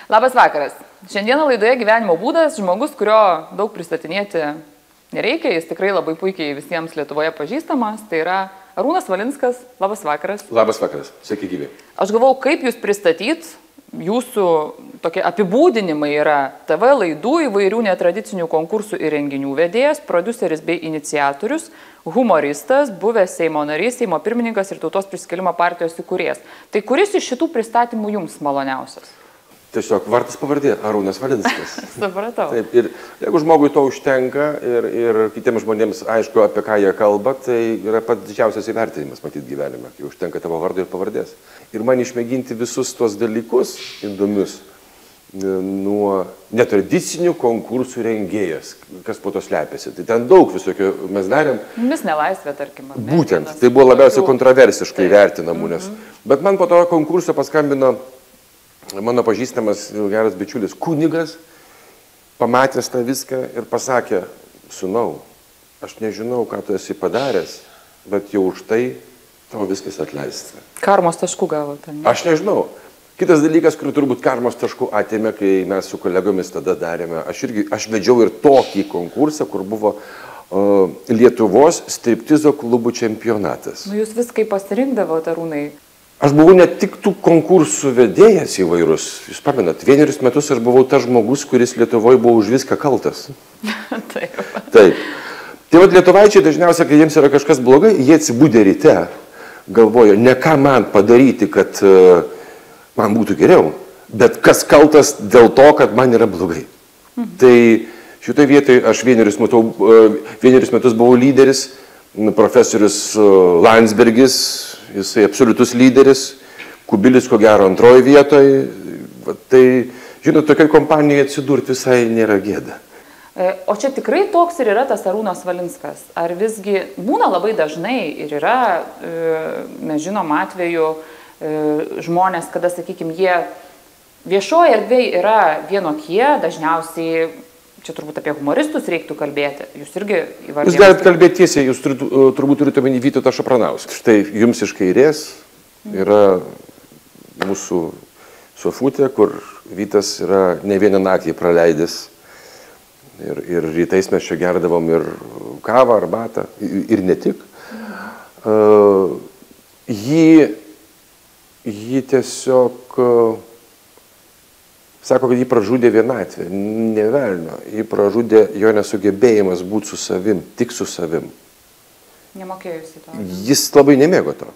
Labas vakaras. Šiandieną laidoje gyvenimo būdas, žmogus, kurio daug pristatinėti nereikia, jis tikrai labai puikiai visiems Lietuvoje pažįstamas, tai yra Arūnas Valinskas. Labas vakaras. Labas vakaras, sveiki gyvi. Aš galvau, kaip jūs pristatyt, jūsų tokie apibūdinimai yra TV laidų, įvairių netradicinių konkursų ir renginių vedėjas, prodiuseris bei iniciatorius, humoristas, buvęs Seimo narys, Seimo pirmininkas ir Tautos prisikėlimo partijos įkūrėjas. Tai kuris iš šitų pristatymų jums maloniausias? Tiesiog vardas pavardė Arūnas Valinskas. Supratau. Taip, ir jeigu žmogui to užtenka ir kitiems žmonėms aišku, apie ką jie kalba, tai yra pats didžiausias įvertinimas matyti gyvenime, kai užtenka tavo vardo ir pavardės. Ir man išmėginti visus tos dalykus įdomius nuo netradicinių konkursų rengėjas, kas po to slepiasi. Tai ten daug visokių mes darėm. Mis nelaisvė, tarkim. Būtent, tai buvo labiausiai kontroversiškai vertinamų, nes. Bet man po to konkursą paskambino mano pažįstamas geras bičiulis kunigas, pamatęs tą viską ir pasakė: sūnau, aš nežinau, ką tu esi padaręs, bet jau už tai tavo viskas atleista. Karmos taškų gavote? Aš nežinau. Kitas dalykas, kurį turbūt karmos taškų atėmė, kai mes su kolegomis tada darėme, aš vedžiau ir tokį konkursą, kur buvo Lietuvos striptizo klubų čempionatas. Nu, jūs viskai pasirinkdavote, Arūnai. Aš buvau ne tik tų konkursų vedėjas įvairus. Jūs pamenat, 1 metus aš buvau tas žmogus, kuris Lietuvoje buvo už viską kaltas. Taip. Taip. Tai vat lietuvaičiai dažniausiai, kai jiems yra kažkas blogai, jie atsibūdė ryte, galvoja, ne ką man padaryti, kad man būtų geriau, bet kas kaltas dėl to, kad man yra blogai. Tai šitoje vietoje aš 1 metus buvau lyderis, profesorius Landsbergis, jisai absoliutus lyderis, Kubilius ko gero antroje vietoje. Tai, žinot, tokiai kompanijai atsidurti visai nėra gėda. O čia tikrai toks ir yra tas Arūnas Valinskas? Ar visgi būna labai dažnai ir yra, mes žinom atveju, žmonės, kada, sakykime, jie viešoje erdvėje yra vienokie, dažniausiai, čia turbūt apie humoristus reiktų kalbėti, jūs irgi įvardėte. Jūs galite kalbėti tiesiai, jūs turbūt turite omeny Vytautą Šapranauską. Štai jums iš kairės yra mūsų sofutė, kur Vytas yra ne vieną naktį praleidęs. Ir rytais mes čia gerdavom ir kavą, arbatą, ir ne tik. Jį tiesiog sako, kad jį pražudė vienatvė. Ne velnio. Jį pražudė jo nesugebėjimas būti su savim, tik su savim. Nemokėjusi to. Jis labai nemėgo to.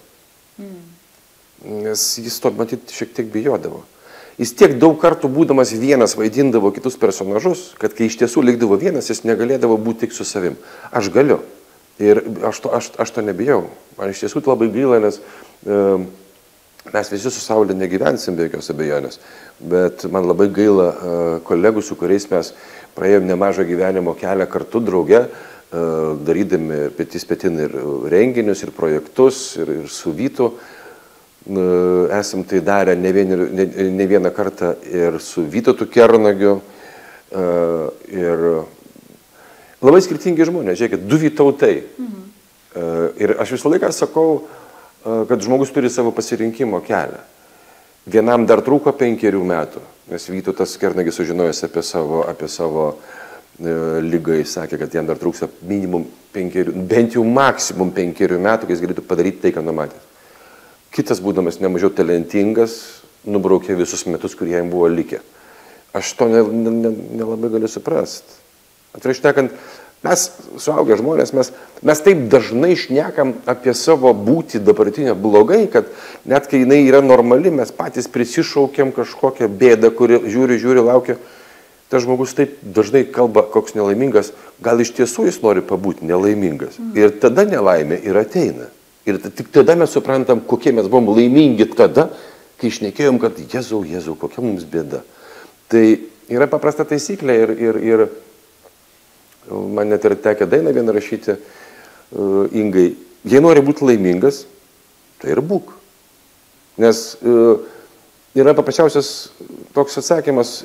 Nes jis to, matyt, šiek tiek bijodavo. Jis tiek daug kartų būdamas vienas vaidindavo kitus personažus, kad kai iš tiesų likdavo vienas, jis negalėdavo būti tik su savim. Aš galiu. Ir aš to nebijau. Man iš tiesų labai gaila, nes mes visi su Saule negyvensim be jokios abejonės. Bet man labai gaila kolegų, su kuriais mes praėjom nemažą gyvenimo kelią kartu drauge, darydami petys petin ir renginius, ir projektus, ir su Vytu. Esam tai darę ne vieną kartą ir su Vytautu Kernagiu. Ir labai skirtingi žmonės, žiūrėkit, 2 Vytautai. Ir aš visą laiką sakau, kad žmogus turi savo pasirinkimo kelią. Vienam dar trūko 5 metų, nes Vytautas Kernagis sužinojęs apie savo ligą, jis sakė, kad jam dar trūksta minimum 5, bent jau maksimum 5 metų, kai jis galėtų padaryti tai, ką numatęs. Kitas, būdamas nemažiau talentingas, nubraukė visus metus, kurie jam buvo likę. Aš to nelabai galiu suprasti. Atvirkščiai, mes suaugę žmonės, mes taip dažnai šnekam apie savo būtį dabartinę blogai, kad net kai jinai yra normali, mes patys prisišaukiam kažkokią bėdą, kuri žiūri, laukia. Tas žmogus taip dažnai kalba, koks nelaimingas, gal iš tiesų jis nori pabūti nelaimingas. Ir tada nelaimė ir ateina. Ir tik tada mes suprantam, kokie mes buvom laimingi tada, kai šnekėjom, kad Jėzau, kokia mums bėda. Tai yra paprasta taisyklė ir man net ir tekę dainą vieną rašyti Ingai. Jei nori būti laimingas, tai ir būk. Nes yra paprasčiausias toks atsakymas,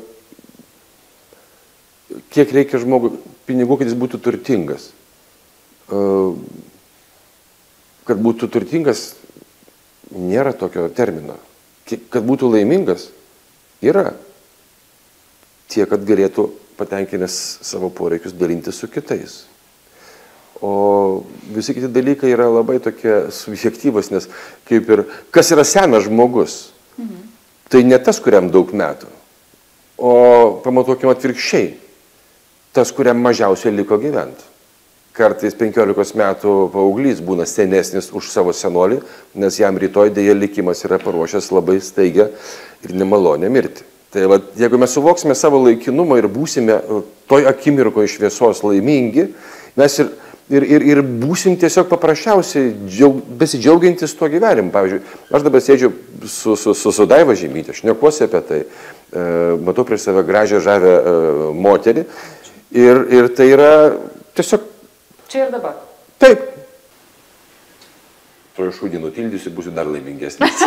kiek reikia žmogui pinigų, kad jis būtų turtingas. Kad būtų turtingas, nėra tokio termino. Kad būtų laimingas, yra. tiek, kad galėtų patenkinęs savo poreikius dalinti su kitais. O visi kiti dalykai yra labai tokie subjektyvus, nes kaip ir, kas yra senas žmogus, tai ne tas, kuriam daug metų, o pamatuokime atvirkščiai, tas, kuriam mažiausiai liko gyventi. Kartais 15 metų paauglys būna senesnis už savo senolį, nes jam rytoj dėja likimas yra paruošęs labai staigę ir nemalonę mirtį. Tai va, jeigu mes suvoksime savo laikinumą ir būsime toj akimirkoje šviesos laimingi, mes ir būsim tiesiog paprasčiausiai besidžiaugiantis tuo gyvenimu. Pavyzdžiui, aš dabar sėdžiu su Daiva Žemytė, šnekuosi apie tai, matau prieš save gražią, žavę moterį ir tai yra tiesiog... Čia ir dabar. Taip. Tuo šūdį nutildysiu, būsiu dar laimingesnis.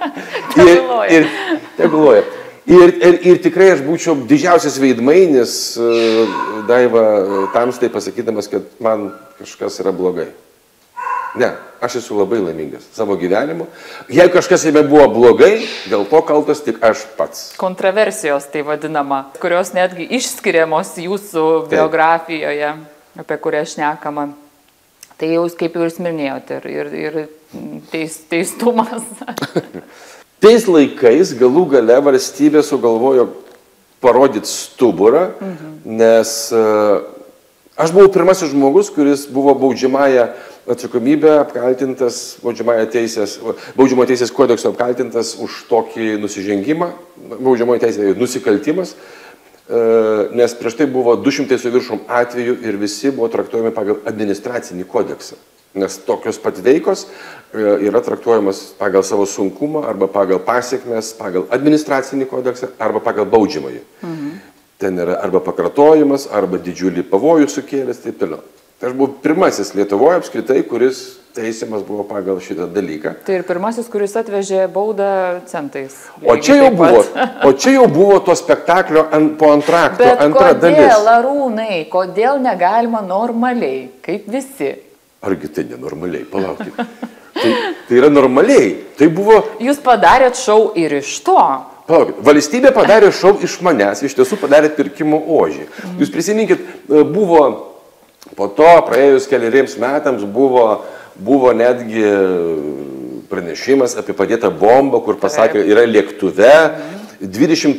Teguloja. Ir tikrai aš būčiau didžiausias veidmainis, Daiva, tamstai pasakydamas, kad man kažkas yra blogai. Ne, aš esu labai laimingas savo gyvenimu. Jeigu kažkas jame buvo blogai, dėl to kaltas tik aš pats. Kontroversijos tai vadinama, kurios netgi išskiriamos jūsų biografijoje, apie kurią šnekama. Tai jau, kaip jūs minėjote, ir teistumas. Tais laikais galų gale valstybė sugalvojo parodyti stuburą, nes aš buvau pirmasis žmogus, kuris buvo baudžiamąją atsakomybę apkaltintas, baudžiamojo teisės kodekso apkaltintas už tokį nusižengimą, baudžiamojo teisės nusikaltimas, nes prieš tai buvo 200 su viršum atvejų ir visi buvo traktuojami pagal administracinį kodeksą. Nes tokios pat veikos yra traktuojamas pagal savo sunkumą arba pagal pasiekmes, pagal administracinį kodeksą arba pagal baudžiamąjį. Ten yra arba pakartojimas, arba didžiulį pavojų sukėlęs, taip toliau. Tai aš buvau pirmasis Lietuvoje apskritai, kuris teisiamas buvo pagal šitą dalyką. Tai ir pirmasis, kuris atvežė baudą centais. O čia jau buvo to spektaklio po antrakto, antra dalis. Bet kodėl, Arūnai, kodėl negalima normaliai, kaip visi? Argi tai nenormaliai, palaukit. Tai yra normaliai. Tai buvo... Jūs padarėt šou ir iš to. Palaukit, valstybė padarė šou iš manęs, iš tiesų padarė pirkimo ožį. Jūs prisiminkit, buvo po to, praėjus keleriems metams, buvo netgi pranešimas apie padėtą bombą, kur pasakė, yra lėktuve 20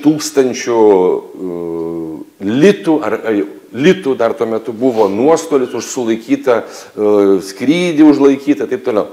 000 litų dar tuo metu buvo nuostolis už sulaikytą skrydį, užlaikytą, taip toliau.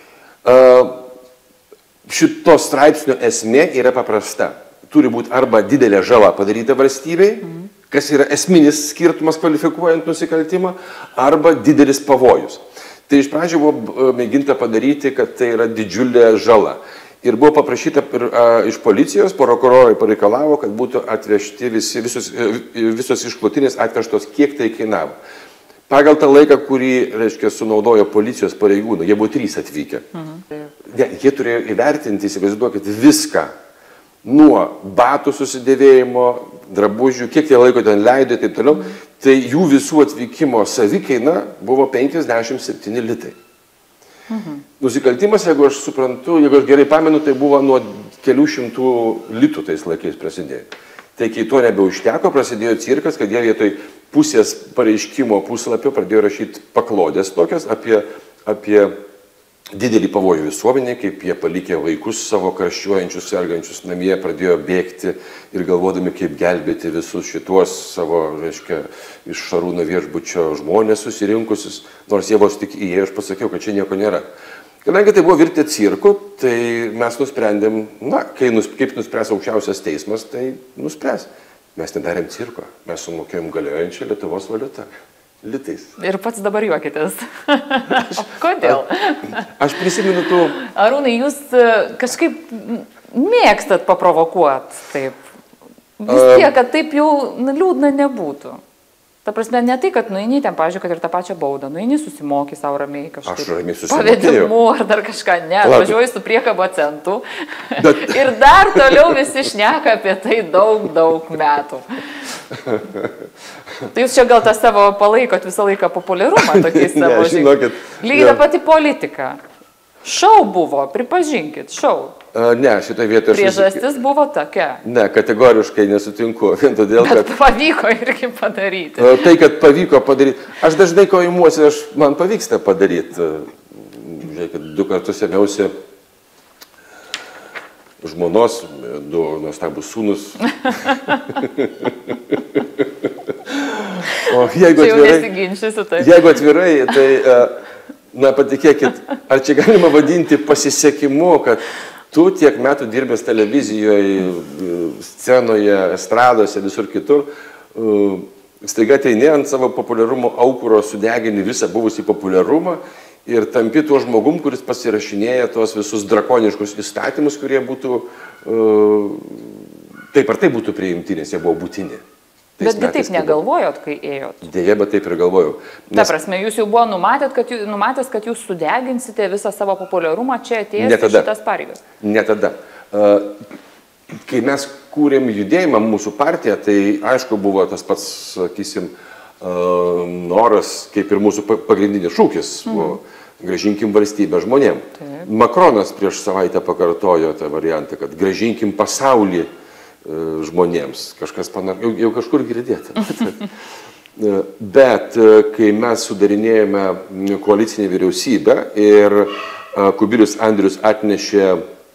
Šito straipsnio esmė yra paprasta. Turi būti arba didelė žala padaryta valstybei, kas yra esminis skirtumas kvalifikuojant nusikaltimą, arba didelis pavojus. Tai iš pradžių buvo mėginta padaryti, kad tai yra didžiulė žala. Ir buvo paprašyta iš policijos, prokurorai pareikalavo, kad būtų atvežti visos išklotinės atvežtos, kiek tai kainavo. Pagal tą laiką, kurį, reiškia, sunaudojo policijos pareigūnai, jie buvo 3 atvykę. Jie turėjo įvertinti, įsivaizduokit, viską. Nuo batų susidėvėjimo, drabužių, kiek jie laiko ten leido ir taip toliau. Tai jų visų atvykimo savikaina buvo 57 litai. Nusikaltimas, jeigu aš suprantu, jeigu aš gerai pamenu, tai buvo nuo kelių šimtų litų tais laikais prasidėjo. Tai kai to nebeužteko, prasidėjo cirkas, kad jie vietoj pusės pareiškimo puslapio pradėjo rašyti paklodės tokias apie didelį pavojų visuomenė, kaip jie palikė vaikus savo karščiuojančius, sergančius namie, pradėjo bėgti ir galvodami, kaip gelbėti visus šitos savo, reiškia, iš Šarūno viešbučio žmonės susirinkusius, nors jie vos tik įėjo, aš pasakiau, kad čia nieko nėra. Kadangi tai buvo virtę cirku, tai mes nusprendėm, kaip nuspręs aukščiausias teismas, tai nuspręs. Mes nedarėm cirko, mes sumokėjom galiojančią Lietuvos valiutą. Litais. Ir pats dabar juokitės. Kodėl? Aš prisimenu tų... Arūnai, jūs kažkaip mėgstat paprovokuoti taip. Vis tiek, kad taip jau liūdna nebūtų. Ta prasme, ne tai, kad nueini ten, pavyzdžiui, kad ir tą pačią baudą, nueini susimoki savo ramiai kažkaip. Aš ramiai susimokėjau. Pavedimu ar dar kažką, ne, važiuoji su priekabo centu. Ir dar toliau visi šneka apie tai daug metų. Tai jūs čia gal tą savo palaikot visą laiką populiarumą tokiais savo žingsniais. Lygiai ta pati politika. Šau buvo, pripažinkit, šau. Ne, šitą vietą aš... Priežastis buvo tokia. Ne, kategoriškai nesutinku, vien todėl, kad... Bet pavyko irgi padaryti. Tai, kad pavyko padaryti. Aš dažnai ko imuosi, man pavyksta padaryti. Žiūrėkit, 2 kartus ėmiausi žmonos, 2 nuostabus sūnus. O jeigu atvirai, tai, na, patikėkit, ar čia galima vadinti pasisekimu, kad tu tiek metų dirbęs televizijoje, scenoje, estradose, visur kitur, staiga ateini ant savo populiarumo aukuro, sudegini visą buvusį populiarumą ir tampi tuo žmogum, kuris pasirašinėja tuos visus drakoniškus įstatymus, kurie būtų, taip ar taip būtų priimti, nes jie buvo būtini. Betgi taip negalvojot, kai ėjot? Deja, bet taip ir galvojau. Ta prasme, jūs jau buvo numatęs, kad jūs sudeginsite visą savo populiarumą čia atėjęs į šitas pareigas? Ne tada. Kai mes kūrėm judėjimą, mūsų partiją, tai aišku buvo tas pats, sakysim, noras, kaip ir mūsų pagrindinis šūkis, grąžinkim valstybę žmonėm. Taip. Makronas prieš savaitę pakartojo tą variantą, kad grąžinkim pasaulį žmonėms. Kažkas jau kažkur girdėta. Bet kai mes sudarinėjome koalicinę vyriausybę ir Kubilius Andrius atnešė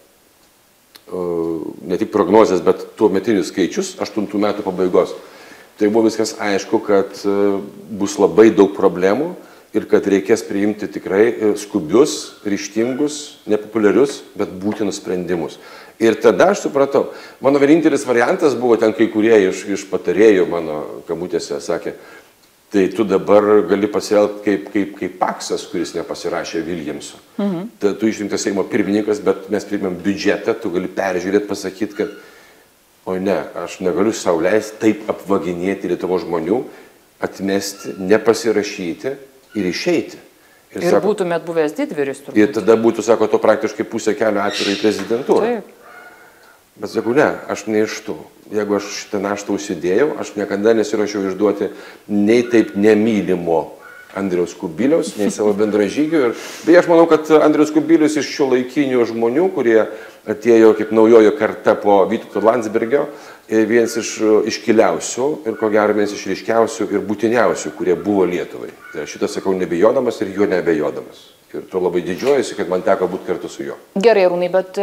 ne tik prognozes, bet tuometinius skaičius 8 metų pabaigos, tai buvo viskas aišku, kad bus labai daug problemų ir kad reikės priimti tikrai skubius, ryžtingus, nepopuliarius, bet būtinus sprendimus. Ir tada aš supratau, mano vienintelis variantas buvo, ten kai kurie iš patarėjų mano kabutėse sakė, tai tu dabar gali pasielgti kaip Paksas, kuris nepasirašė Viljamso. Tu išrinktas Seimo pirmininkas, bet mes priimėm biudžetą, tu gali peržiūrėti, pasakyti, kad oi ne, aš negaliu sau leisti taip apvaginėti Lietuvos žmonių, atmesti, nepasirašyti ir išeiti. Ir sako, būtumėt buvęs didvyris turbūt. Ir tada būtų, sako, to praktiškai pusę kelio atvirai prezidentūrą. Taip. Bet sakau, ne, aš ne iš tų. Jeigu aš šitą naštą užsidėjau, aš niekada nesirašiau išduoti nei taip nemylimo Andriaus Kubiliaus, nei savo bendražygių. Ir beje, aš manau, kad Andriaus Kubilius iš šio laikinių žmonių, kurie atėjo kaip naujojo karta po Vytauto Landsbergio, vienas iš iškiliausių ir ko gero vienas iš ryškiausių ir būtiniausių, kurie buvo Lietuvai. Tai šitą sakau nebijodamas ir juo nebejodamas. Ir tuo labai didžiuojasi, kad man teko būti kartu su juo. Gerai, Arūnai, bet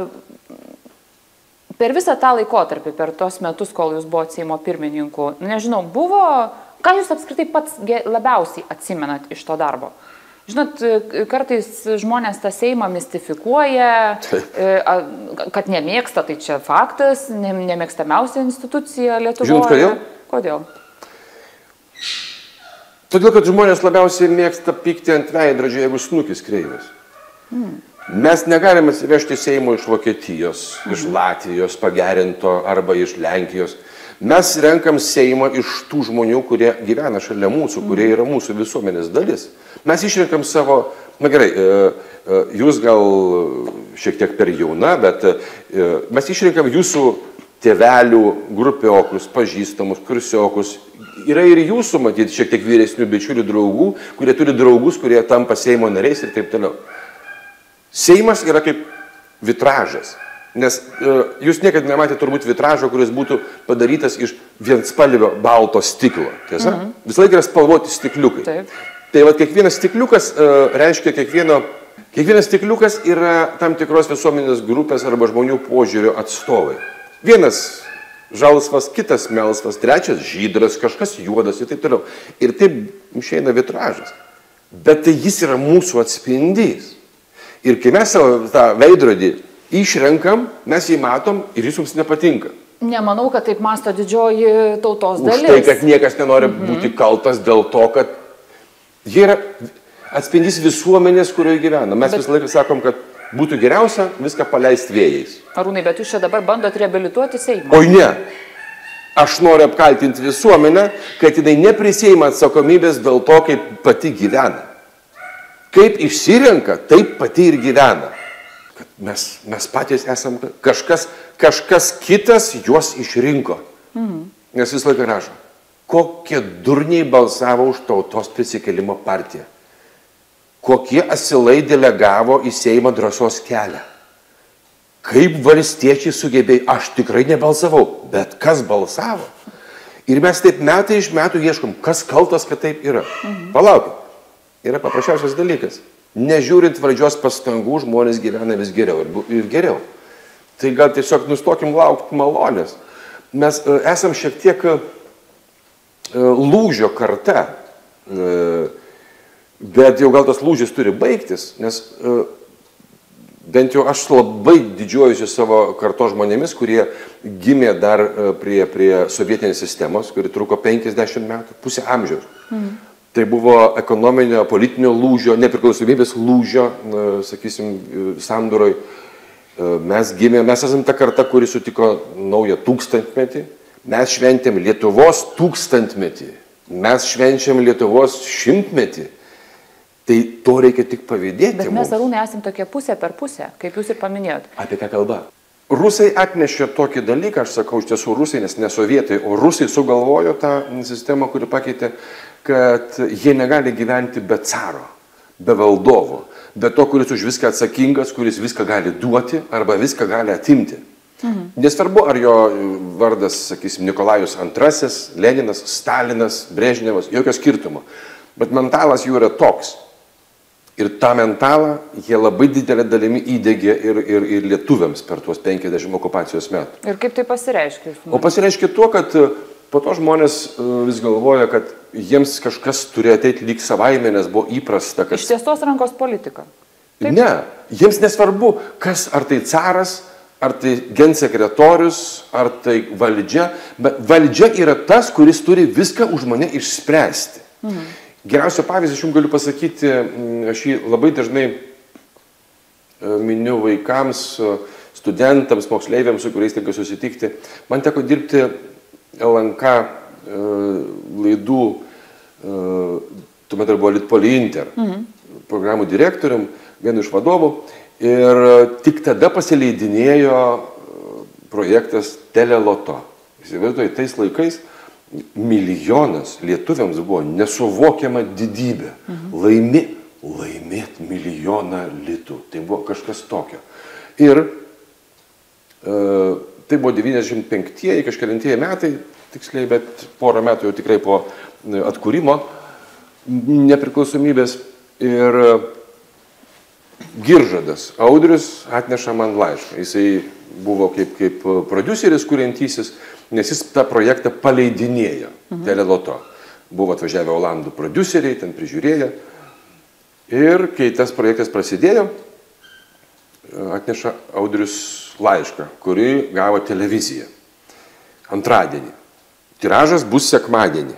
per visą tą laikotarpį, per tos metus, kol jūs buvote Seimo pirmininku, nežinau, buvo, ką jūs apskritai pats labiausiai atsimenat iš to darbo? Žinot, kartais žmonės tą Seimą mistifikuoja, kad nemėgsta, tai čia faktas, nemėgstamiausia institucija Lietuvoje. Žinot, kodėl? Kodėl? Todėl, kad žmonės labiausiai mėgsta pykti ant veidrodžio, jeigu snukis kreivas. Mes negalime atsivežti Seimo iš Vokietijos, iš Latvijos pagerinto arba iš Lenkijos. Mes renkam Seimą iš tų žmonių, kurie gyvena šalia mūsų, kurie yra mūsų visuomenės dalis. Mes išrenkam savo, na gerai, jūs gal šiek tiek per jauna, bet mes išrenkam jūsų tėvelių, grupiokus, pažįstamus, kursiokus. Yra ir jūsų, matyti, šiek tiek vyresnių bičiulių draugų, kurie turi draugus, kurie tampa Seimo nariais ir taip toliau. Seimas yra kaip vitražas, nes jūs niekada nematėte turbūt vitražo, kuris būtų padarytas iš vienspalvio balto stiklo, tiesa? Visą laiką yra spalvoti stikliukai. Taip. Tai va, kiekvienas stikliukas reiškia, kiekvienas stikliukas yra tam tikros visuomenės grupės arba žmonių požiūrio atstovai. Vienas žalsvas, kitas melsvas, trečias žydras, kažkas juodas ir taip toliau. Ir taip išeina vitražas. Bet tai jis yra mūsų atspindys. Ir kai mes savo tą veidrodį išrenkam, mes jį matom ir jis mums nepatinka. Nemanau, kad taip masto didžioji tautos dalis. Už tai, kad niekas nenori būti kaltas dėl to, kad jie yra atspindys visuomenės, kurioje gyvena. Mes visą laiką sakom, kad būtų geriausia viską paleisti vėjais. Arūnai, bet jūs čia dabar bandot reabilituoti Seimą. Oi ne. Aš noriu apkaltinti visuomenę, kad jinai neprisiima atsakomybės dėl to, kaip pati gyvena. Kaip išsirenka, taip pati ir gyvena. Kad mes patys esam, kažkas kitas juos išrinko. Nes visą laiką rašo, kokie durniai balsavo už Tautos prisikėlimo partiją. kokie asilai delegavo į Seimą drąsos kelią. Kaip valstiečiai sugebėjo, aš tikrai nebalsavau, bet kas balsavo? Ir mes taip metai iš metų ieškom, kas kaltas, kad taip yra. Palaukit, yra paprasčiausias dalykas. Nežiūrint valdžios pastangų, žmonės gyvena vis geriau ir geriau. Tai gal tiesiog nustokim laukti malonės. Mes esam šiek tiek lūžio karta, bet jau gal tas lūžis turi baigtis, nes bent jau aš labai didžiuojuosi savo kartos žmonėmis, kurie gimė dar prie sovietinės sistemos, kuri truko 50 metų, pusę amžiaus. Tai buvo ekonominio, politinio lūžio, nepriklausomybės lūžio, sakysim, sandūroj. Mes esam ta karta, kuri sutiko naują tūkstantmetį. Mes šventėm Lietuvos tūkstantmetį. Mes švenčiam Lietuvos 100-metį. Tai to reikia tik pavydėti. Bet mes, Arūnai, esam tokie pusė per pusę, kaip jūs ir paminėjot. Apie ką kalba? Rusai atnešė tokį dalyką, aš sakau, iš tiesų rusai, nes ne sovietai, o rusai sugalvojo tą sistemą, kuri pakeitė, kad jie negali gyventi be caro, be valdovo, be to, kuris už viską atsakingas, kuris viską gali duoti arba viską gali atimti. Nesvarbu, ar jo vardas, sakysim, Nikolajus II, Leninas, Stalinas, Brežnevas, jokio skirtumo. Bet mentalas jų yra toks. Ir tą mentalą jie labai didelę dalimi įdegė ir lietuviams per tuos 50 okupacijos metų. Ir kaip tai pasireiškia? O pasireiškia tuo, kad po to žmonės vis galvoja, kad jiems kažkas turi ateiti lyg savaime, nes buvo įprasta. Kad... Ištiestos rankos politika. Taip? Ne, jiems nesvarbu, kas, ar tai caras, ar tai gensekretorius, ar tai valdžia, bet valdžia yra tas, kuris turi viską už mane išspręsti. Geriausio pavyzdį aš jums galiu pasakyti, aš jį labai dažnai miniu vaikams, studentams, moksleiviams, su kuriais tenka susitikti. Man teko dirbti LNK laidų, tuomet dar buvo Litpoli Inter, programų direktorium, vienu iš vadovų. Ir tik tada pasileidinėjo projektas Teleloto. Įsivaizduoju, tais laikais milijonas lietuviams buvo nesuvokiama didybė. Laimėt milijoną litų. Tai buvo kažkas tokio. Ir tai buvo 95-ieji, kažkelintieji metai, tiksliai, bet porą metų jau tikrai po atkūrimo nepriklausomybės. Ir Giržadas Audrius atneša man laišką. Jisai buvo kaip prodiuseris, kuriantysis, nes jis tą projektą paleidinėjo Teleloto. Buvo atvažiavę olandų prodiuseriai, ten prižiūrėję. Ir kai tas projektas prasidėjo, atneša Audrius laišką, kurį gavo televizija. Antradienį. Tiražas bus sekmadienį.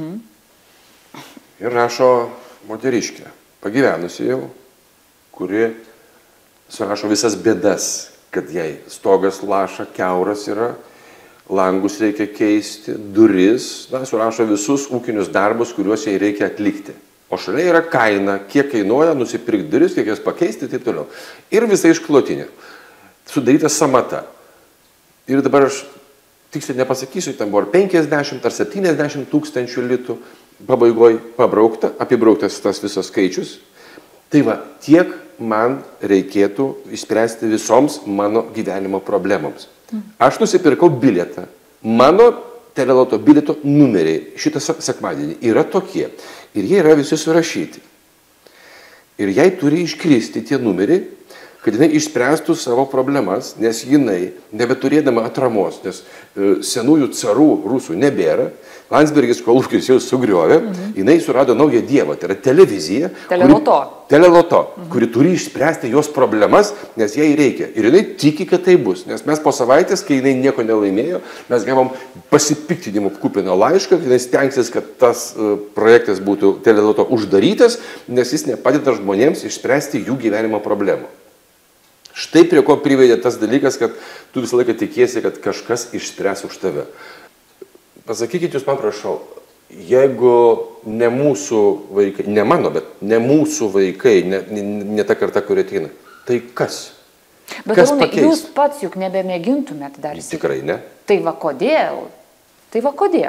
Ir rašo moteriškė, pagyvenusi jau, kuri surašo visas bėdas, kad jai stogas laša, kiauras yra, langus reikia keisti, duris, surašo visus ūkinius darbus, kuriuos jai reikia atlikti. O šalia yra kaina, kiek kainuoja nusipirkti duris, kiek jas pakeisti ir taip toliau. Ir visa išklotinė. Sudaryta samata. Ir dabar aš tiksliai nepasakysiu, ten buvo 50 ar 70 tūkstančių litų pabaigoje pabraukta, apibrauktas tas visas skaičius. Tai va, tiek man reikėtų išspręsti visoms mano gyvenimo problemams. Aš nusipirkau bilietą. Mano Teleloto bilieto numeriai šitą sekmadienį yra tokie. Ir jie yra visi surašyti. Ir jai turi iškristi tie numeriai, kad jinai išspręstų savo problemas, nes jinai, nebeturėdama atramos, nes senųjų carų rusų nebėra, Landsbergis Kolūkis jau sugriovė, jinai surado naują dievą, tai yra televizija. Teleloto, kuri turi išspręsti jos problemas, nes jai reikia. Ir jinai tiki, kad tai bus, nes mes po savaitės, kai jinai nieko nelaimėjo, mes gavom pasipiktinimo kupiną laišką, jinai stengsis, kad tas projektas būtų Teleloto uždarytas, nes jis nepadeda žmonėms išspręsti jų gyvenimo problemų. Štai prie ko privedė tas dalykas, kad tu visą laiką tikiesi, kad kažkas išspręs už tave. Pasakykit jūs man prašau, jeigu ne mūsų vaikai, ne mano, bet ne mūsų vaikai, ne ta karta, kuri ateina, tai kas? Bet Arūnai, jūs pats juk nebemėgintumėt dar. Tikrai ne. Tai va kodėl? Tai va kodėl?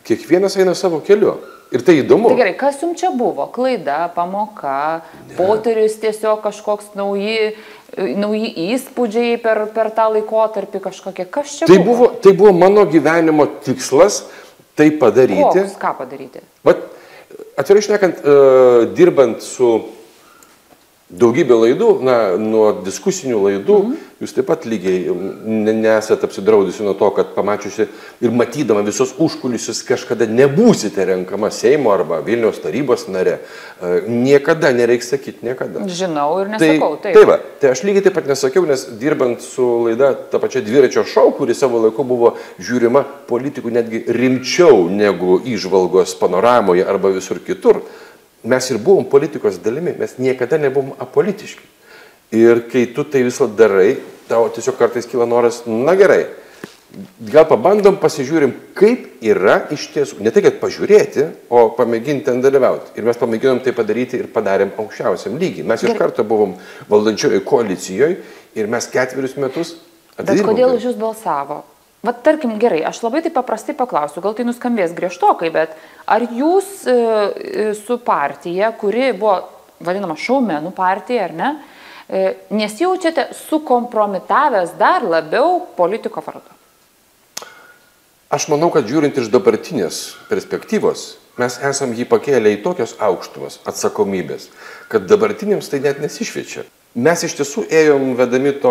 Kiekvienas eina savo keliu. Ir tai įdomu. Tai gerai, kas jums čia buvo? Klaida, pamoka, poterius tiesiog kažkoks nauji įspūdžiai per tą laikotarpį kažkokie. Kas čia buvo? Tai buvo mano gyvenimo tikslas tai padaryti. Koks, ką padaryti? Vat, atvirai šnekant, dirbant su daugybė laidų, nuo diskusinių laidų, jūs taip pat lygiai nesat apsidraudusi nuo to, kad pamačiusi ir matydama visos užkulisius kažkada nebūsite renkama Seimo arba Vilniaus tarybos nare. Niekada nereiks sakyti, niekada. Žinau ir nesakau, taip. Tai aš lygiai taip pat nesakiau, nes dirbant su laida ta pačia Dviračio šou, kuri savo laiku buvo žiūrima politikų netgi rimčiau negu įžvalgos panoramoje arba visur kitur, mes ir buvom politikos dalimi, mes niekada nebuvom apolitiški. Ir kai tu tai visą darai, tau tiesiog kartais kyla noras, na gerai, gal pabandom, pasižiūrim, kaip yra iš tiesų. Ne tai, kad pažiūrėti, o pamėginti ten dalyvauti. Ir mes pamėginom tai padaryti ir padarėm aukščiausiam lygiai. Mes iš karto buvom valdančioje koalicijoje ir mes 4 metus atidirbom. Bet kodėl už jūs balsavo? Vat tarkim, gerai, aš labai taip paprastai paklausiu, gal tai nuskambės griežtokai, bet ar jūs su partija, kuri buvo vadinama šaumenų partija, ar ne, nesijaučiate sukompromitavęs dar labiau politiko vardu? Aš manau, kad žiūrint iš dabartinės perspektyvos, mes esam jį pakėlę į tokios aukštumas atsakomybės, kad dabartiniams tai net nesišviečia. Mes iš tiesų ėjom vedami to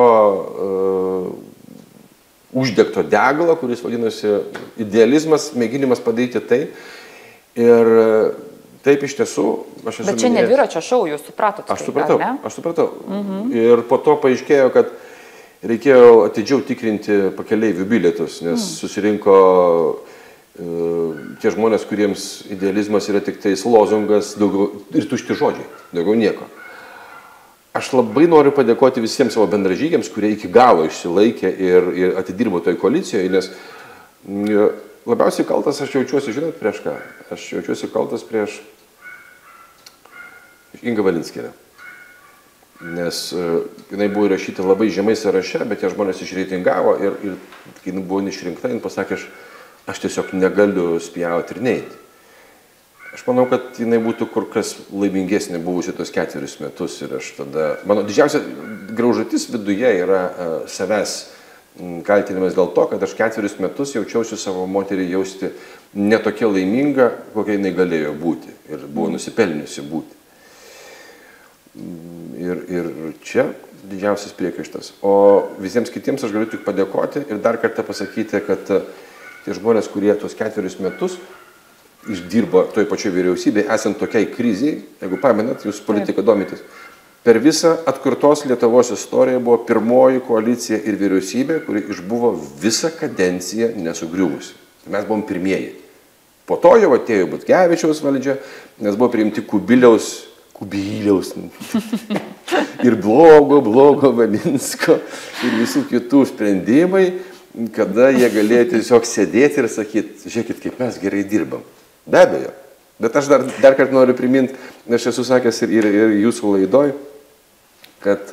uždegto degalo, kuris vadinasi idealizmas, mėginimas padaryti tai. Ir taip iš tiesų, aš esu... Bet čia ne Dviračio šou, jūs supratote. Aš supratau. Ir po to paaiškėjo, kad reikėjo atidžiau tikrinti pakeleivių bilietus, nes susirinko tie žmonės, kuriems idealizmas yra tik tais lozungas ir tušti žodžiai, daugiau nieko. Aš labai noriu padėkoti visiems savo bendražygiams, kurie iki galo išsilaikė ir atidirbo toj koalicijoje, nes labiausiai kaltas aš jaučiuosi, žinot, prieš ką? Aš jaučiuosi kaltas prieš Ingą Valinskienę. Nes jinai buvo įrašyta labai žemai sąraše, bet tie žmonės išreitingavo ir kai buvo išrinkta, jin pasakė, aš tiesiog negaliu spjauti ir neiti. Aš manau, kad jinai būtų kur kas laimingesnė buvusi tos 4 metus ir aš tada... Mano didžiausia graužatis viduje yra savęs kaltinimas dėl to, kad aš 4 metus jaučiausi savo moterį jausti netokia laiminga, kokia jinai galėjo būti ir buvo nusipelniusi būti. Ir čia didžiausias priekaištas. O visiems kitiems aš galiu tik padėkoti ir dar kartą pasakyti, kad tie žmonės, kurie tos 4 metus išdirbo toj pačioj vyriausybėje, esant tokiai kriziai, jeigu pamenat, jūs politiką domitės, per visą atkurtos Lietuvos istoriją buvo pirmoji koalicija ir vyriausybė, kuri išbuvo visą kadenciją nesugriuvusi. Mes buvom pirmieji. Po to jau atėjo Butkevičiaus valdžia, nes buvo priimti Kubiliaus ir blogo Valinsko ir visų kitų sprendimai, kada jie galėjo tiesiog sėdėti ir sakyti, žiūrėkit, kaip mes gerai dirbam. Be abejo. Bet aš dar kartą noriu priminti, aš esu sakęs ir jūsų laidoj, kad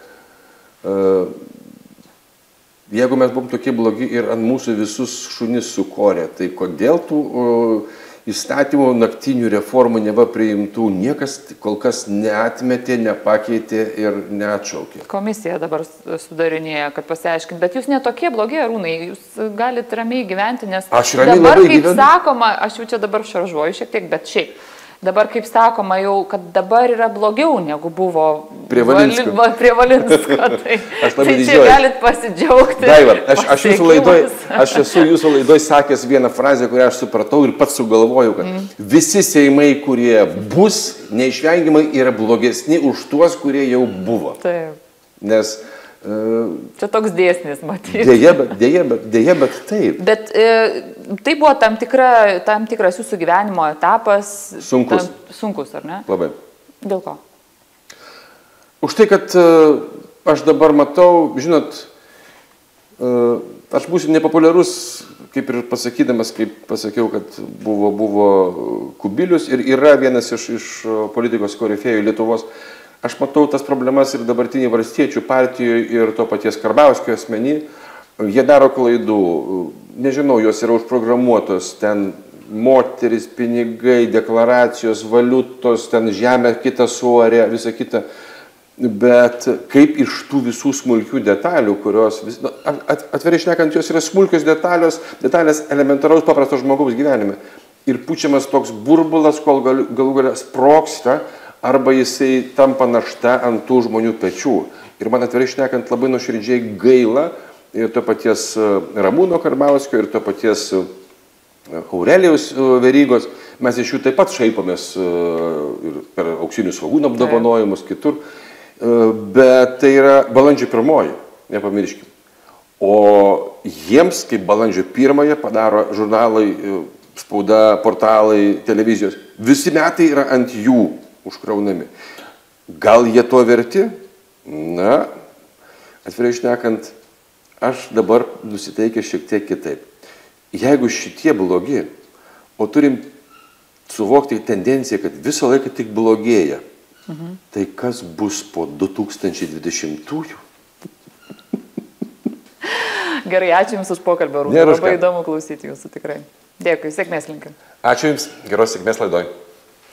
jeigu mes buvom tokie blogi ir ant mūsų visus šunis sukorė, tai kodėl tų įstatymų naktinių reformų neva priimtų niekas kol kas neatmetė, nepakeitė ir neatšaukė. Komisija dabar sudarinėja, kad pasiaiškint, bet jūs netokie blogi, Arūnai, jūs galite ramiai gyventi, nes dabar, kaip sakoma, aš jau čia dabar šaržuoju šiek tiek, bet šiaip, dabar, kaip sakoma, jau, kad dabar yra blogiau negu buvo prie Valinsko. Tai čia galit pasidžiaugti. Daiva, aš esu jūsų laidoj sakęs vieną frazę, kurią aš supratau ir pats sugalvojau, kad visi seimai, kurie bus, neišvengiamai yra blogesni už tuos, kurie jau buvo. Taip. Nes čia toks dėsnis, matyti. Dėja, bet taip. Bet tai buvo tam tikras jūsų gyvenimo etapas. Sunkus, ar ne? Labai. Dėl ko? Už tai, kad aš dabar matau, žinot, aš būsiu nepopuliarus, kaip ir pasakydamas, kaip pasakiau, kad buvo Kubilius ir yra vienas iš politikos korifėjų Lietuvos. Aš matau tas problemas ir dabartiniai valstiečių partijoje ir to paties Karbauskio asmenį. Jie daro klaidų, nežinau, jos yra užprogramuotos ten moteris, pinigai, deklaracijos, valiutos, ten žemė, kita suorė, visa kita. Bet kaip iš tų visų smulkių detalių, kurios, atvirai šnekant, jos yra smulkios detalės elementaraus paprasto žmogaus gyvenime. Ir pučiamas toks burbulas, kol galų galia sprogsta, arba jisai tampa našta ant tų žmonių pečių. Ir man atvirai šnekant labai nuoširdžiai gaila ir to paties Ramūno Karbauskio, ir to paties Aurelijaus Verygos. Mes iš jų taip pat šaipomės ir per auksinių svogūnų apdovanojimus kitur. Bet tai yra balandžio 1, nepamirškim. O jiems, kaip balandžio 1 padaro žurnalai, spauda, portalai, televizijos, visi metai yra ant jų užkraunami. Gal jie to verti? Na, atvirai šnekant, aš dabar nusiteikęs šiek tiek kitaip. Jeigu šitie blogi, o turim suvokti tendenciją, kad visą laiką tik blogėja, tai kas bus po 2020-ųjų? Gerai, ačiū Jums už pokalbį, Arūnai. Labai įdomu klausyti Jūsų tikrai. Dėkui, sėkmės linkim. Ačiū Jums, geros sėkmės laidoj.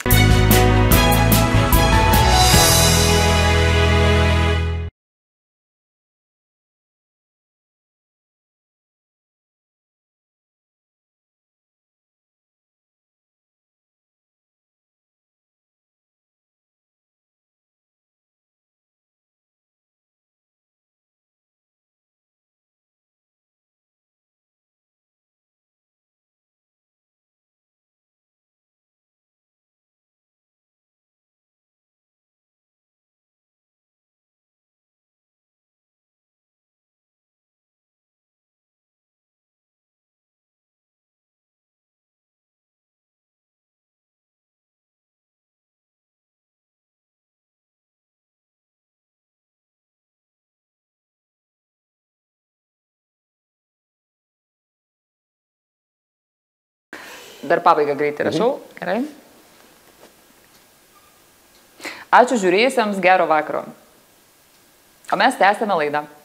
Dar pabaigą greitai rašau. Gerai. Ačiū žiūrėjusiems, gero vakaro. O mes tęsėme laidą.